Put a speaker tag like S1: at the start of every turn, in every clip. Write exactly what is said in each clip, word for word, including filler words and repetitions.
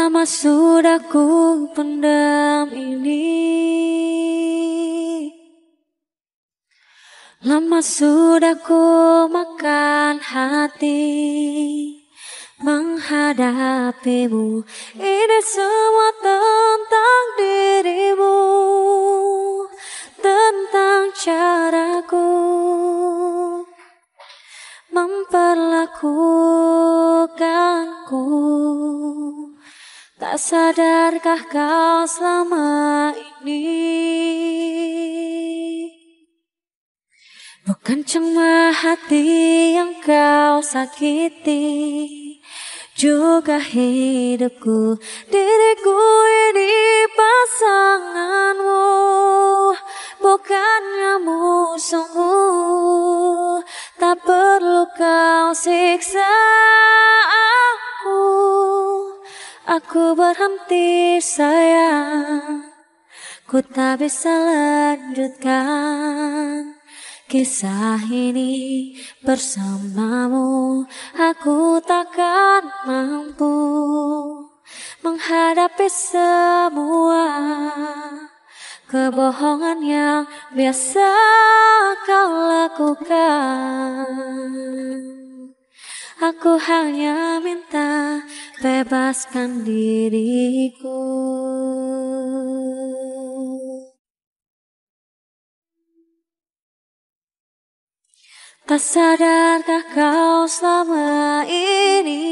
S1: Lama sudah ku pendam ini, lama sudah ku makan hati menghadapimu. Ini semua tentang dirimu, tentang caraku memperlakukanku. Tak sadarkah kau selama ini bukan cuma hati yang kau sakiti, juga hidupku, diriku ini pasanganmu, bukannya musuhmu. Tak perlu kau siksa aku, aku berhenti sayang. Ku tak bisa lanjutkan kisah ini bersamamu. Aku takkan mampu menghadapi semua kebohongan yang biasa kau lakukan. Aku hanya minta bebaskan diriku. Tak sadarkah kau selama ini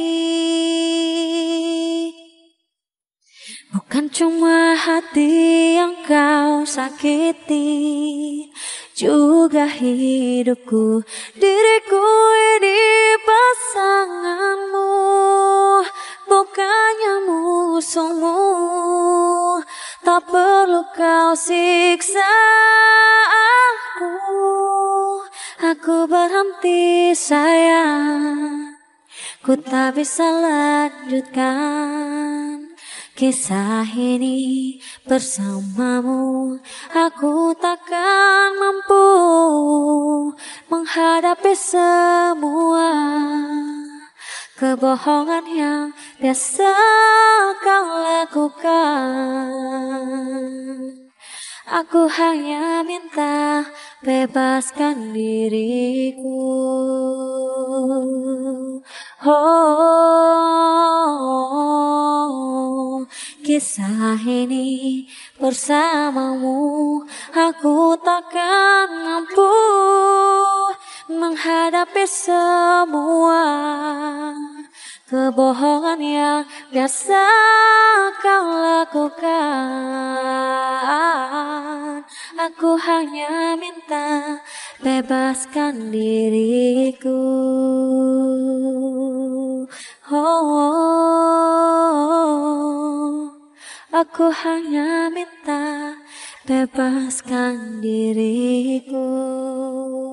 S1: bukan cuma hati yang kau sakiti, juga hidupku, diriku ini pasanganmu, bukannya musuhmu. Tak perlu kau siksa aku, aku berhenti sayang. Ku tak bisa lanjutkan kisah ini bersamamu. Aku takkan mampu menghadapi semua kebohongan yang biasa kau lakukan. Aku hanya minta bebaskan diriku. Oh, kisah ini bersamamu, aku takkan mampu menghadapi semua kebohongan yang biasa kau lakukan. Aku hanya minta bebaskan diriku. Oh, aku hanya minta bebaskan diriku.